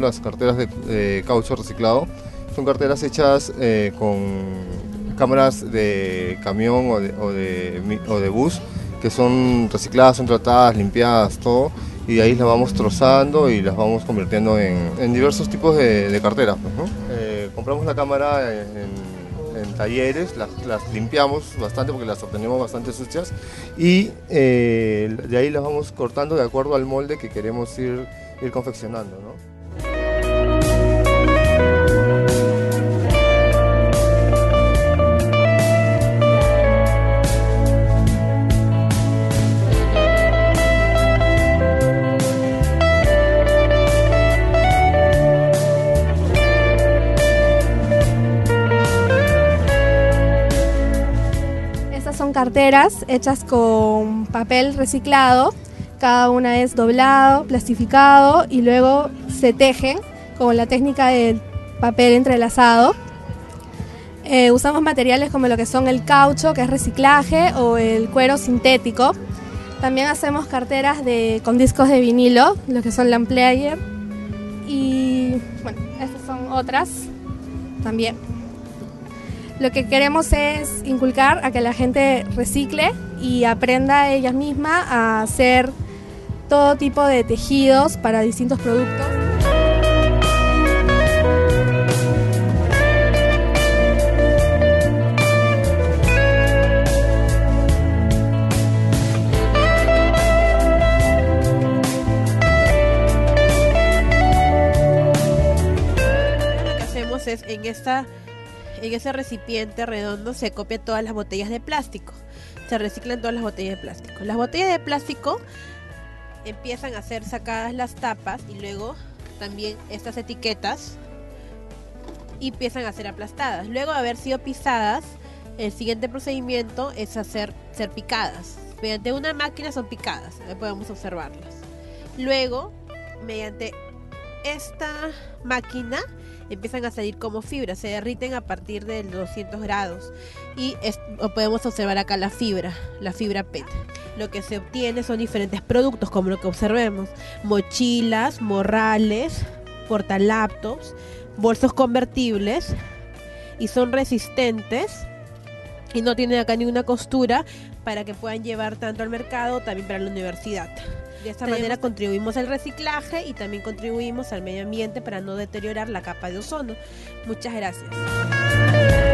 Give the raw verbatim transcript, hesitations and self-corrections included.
las carteras de, de caucho reciclado. Son carteras hechas eh, con cámaras de camión o de, o, de, o de bus, que son recicladas, son tratadas, limpiadas, todo, y de ahí las vamos trozando y las vamos convirtiendo en, en diversos tipos de, de carteras, pues, ¿no? Eh, compramos la cámara en, en, en talleres, las, las limpiamos bastante porque las obtenemos bastante sucias, y eh, de ahí las vamos cortando de acuerdo al molde que queremos ir, ir confeccionando, ¿no? Son carteras hechas con papel reciclado, cada una es doblado, plastificado y luego se tejen con la técnica del papel entrelazado. Eh, usamos materiales como lo que son el caucho, que es reciclaje, o el cuero sintético. También hacemos carteras de, con discos de vinilo, lo que son Land Player, y bueno, estas son otras también. Lo que queremos es inculcar a que la gente recicle y aprenda ella misma a hacer todo tipo de tejidos para distintos productos. Lo que hacemos es en esta En ese recipiente redondo se copian todas las botellas de plástico. Se reciclan todas las botellas de plástico. Las botellas de plástico empiezan a ser sacadas las tapas y luego también estas etiquetas y empiezan a ser aplastadas. Luego de haber sido pisadas, el siguiente procedimiento es hacer ser picadas. Mediante una máquina son picadas, ahí podemos observarlas. Luego, mediante esta máquina empiezan a salir como fibras, se derriten a partir de doscientos grados y es, podemos observar acá la fibra, la fibra P E T. Lo que se obtiene son diferentes productos, como lo que observemos: mochilas, morrales, portalaptops, bolsos convertibles, y son resistentes y no tienen acá ninguna costura, para que puedan llevar tanto al mercado, también para la universidad. De esta Tenemos... manera contribuimos al reciclaje y también contribuimos al medio ambiente para no deteriorar la capa de ozono. Muchas gracias.